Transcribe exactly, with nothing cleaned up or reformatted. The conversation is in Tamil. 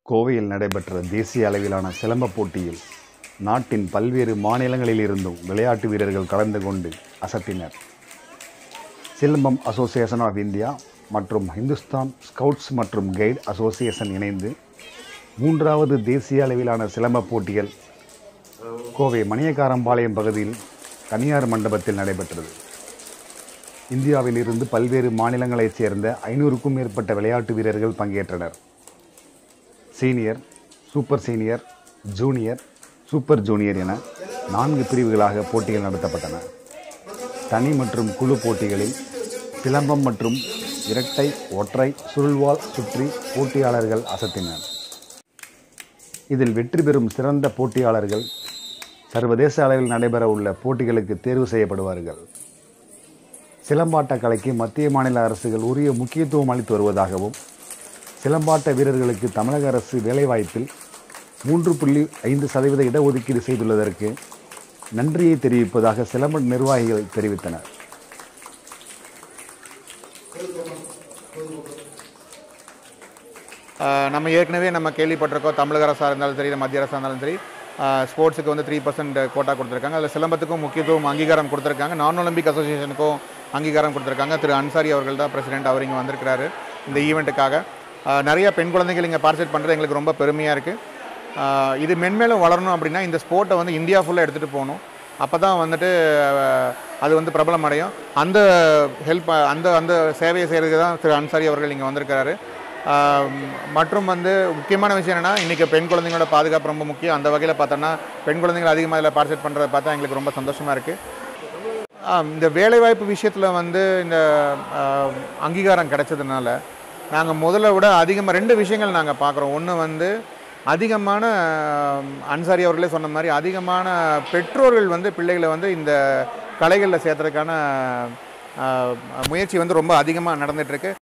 கோவையில் நடைபெற்ற தேசிய அளவிலான சிலம்ப போட்டியில் நாட்டின் பல்வேறு மாநிலங்களிலிருந்தும் விளையாட்டு வீரர்கள் கலந்து கொண்டு அசத்தினர். சிலம்பம் அசோசியேஷன் ஆஃப் இந்தியா மற்றும் ஹிந்துஸ்தான் ஸ்கவுட்ஸ் மற்றும் கைட் அசோசியேஷன் இணைந்து மூன்றாவது தேசிய அளவிலான சிலம்ப போட்டிகள் கோவை மணியக்காரம்பாளையம் பகுதியில் தனியார் மண்டபத்தில் நடைபெற்றது. இந்தியாவில் இருந்து பல்வேறு மாநிலங்களைச் சேர்ந்த ஐநூறுக்கும் மேற்பட்ட விளையாட்டு வீரர்கள் பங்கேற்றனர். Senior, super senior, junior, super junior என நான்கு பிரிவுகளாக போட்டிகள் நடத்தப்பட்டன. தனி மற்றும் குழு போட்டிகளில் சிலம்பம் மற்றும் இரட்டை, ஒற்றை, சுருள்வாள் சுற்றி போட்டியாளர்கள் அசத்தினர். இதில் வெற்றி பெறும் சிறந்த போட்டியாளர்கள் சர்வதேச அளவில் நடைபெற உள்ள போட்டிகளுக்கு தேர்வு செய்யப்படுவார்கள். சிலம்பாட்ட கலைக்கு மத்திய மாநில அரசுகள் உரிய முக்கியத்துவம் அளித்து வருவதாகவும், சிலம்பாட்ட வீரர்களுக்கு தமிழக அரசு வேலைவாய்ப்பில் மூன்று புள்ளி ஐந்து சதவீத இடஒதுக்கீடு செய்துள்ளதற்கு நன்றியை தெரிவிப்பதாக சிலம்ப நிர்வாகிகள் தெரிவித்தனர். நம்ம ஏற்கனவே நம்ம கேள்விப்பட்டிருக்கோம், தமிழக அரசாக இருந்தாலும் சரி, மத்திய அரசாக இருந்தாலும் சரி, ஸ்போர்ட்ஸுக்கு வந்து த்ரீ பர்சன்ட் கோட்டா கொடுத்துருக்காங்க. அதில் சிலம்பத்துக்கும் முக்கியத்துவம் அங்கீகாரம் கொடுத்துருக்காங்க. நான் ஒலிம்பிக் அசோசியேஷனுக்கும் அங்கீகாரம் கொடுத்துருக்காங்க. திரு அன்சாரி அவர்கள் தான் பிரசிடென்ட். அவர் இங்கே வந்திருக்கிறாரு இந்த ஈவெண்ட்டுக்காக. நிறைய பெண் குழந்தைகள் இங்கே பார்ட்டிசிபேட் பண்ணுறது எங்களுக்கு ரொம்ப பெருமையாக இருக்குது. இது மென்மேலும் வளரணும் அப்படின்னா இந்த ஸ்போர்ட்டை வந்து இந்தியா ஃபுல்லாக எடுத்துகிட்டு போகணும். அப்போ தான் வந்துட்டு அது வந்து பிரபலம் அடையும். அந்த ஹெல்ப் அந்த அந்த சேவையை செய்கிறதுக்கு தான் திரு அன்சாரி அவர்கள் இங்கே வந்திருக்கிறாரு. மற்றும் வந்து முக்கியமான விஷயம் என்னென்னா, இன்றைக்கி பெண் குழந்தைங்களோட பாதுகாப்பு ரொம்ப முக்கியம். அந்த வகையில் பார்த்தோன்னா பெண் குழந்தைகள் அதிகமாக இதில் பார்ட்டிசிபேட் பண்ணுறதை பார்த்தா எங்களுக்கு ரொம்ப சந்தோஷமாக இருக்குது. இந்த வேலைவாய்ப்பு விஷயத்தில் வந்து இந்த அங்கீகாரம் கிடைச்சதுனால நாங்கள் முதல்ல விட அதிகமாக ரெண்டு விஷயங்கள் நாங்கள் பார்க்குறோம். ஒன்று வந்து அதிகமான அன்சாரி அவர்களே சொன்ன மாதிரி அதிகமான பெற்றோர்கள் வந்து பிள்ளைகளை வந்து இந்த கலைகளில் சேர்த்துறதுக்கான முயற்சி வந்து ரொம்ப அதிகமாக நடந்துகிட்ருக்கு.